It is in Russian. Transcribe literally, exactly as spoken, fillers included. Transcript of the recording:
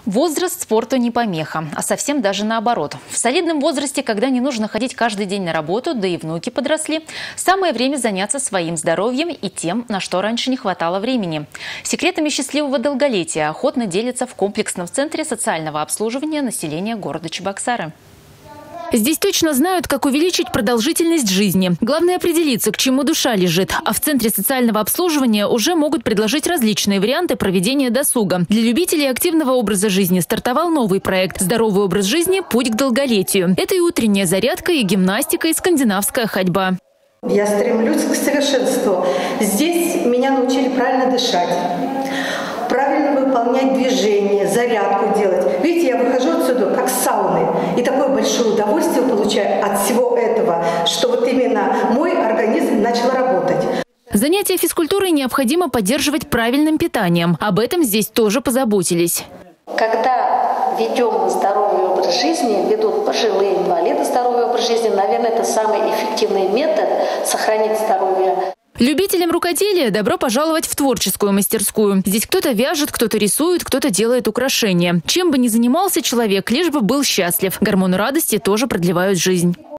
Возраст спорту не помеха, а совсем даже наоборот. В солидном возрасте, когда не нужно ходить каждый день на работу, да и внуки подросли, самое время заняться своим здоровьем и тем, на что раньше не хватало времени. Секретами счастливого долголетия охотно делятся в комплексном центре социального обслуживания населения города Чебоксары. Здесь точно знают, как увеличить продолжительность жизни. Главное определиться, к чему душа лежит. А в Центре социального обслуживания уже могут предложить различные варианты проведения досуга. Для любителей активного образа жизни стартовал новый проект «Здоровый образ жизни. Путь к долголетию». Это и утренняя зарядка, и гимнастика, и скандинавская ходьба. Я стремлюсь к совершенству. Здесь меня научили правильно дышать, правильно выполнять движения, зарядку делать. Видите, я выхожу отсюда как с сауны. И такое большое удовольствие получаю от всего этого, что вот именно мой организм начал работать. Занятия физкультурой необходимо поддерживать правильным питанием. Об этом здесь тоже позаботились. Когда ведем здоровый образ жизни, ведут пожилые инвалиды здоровый образ жизни, наверное, это самый эффективный метод сохранить здоровье. Любителям рукоделия добро пожаловать в творческую мастерскую. Здесь кто-то вяжет, кто-то рисует, кто-то делает украшения. Чем бы ни занимался человек, лишь бы был счастлив. Гормоны радости тоже продлевают жизнь.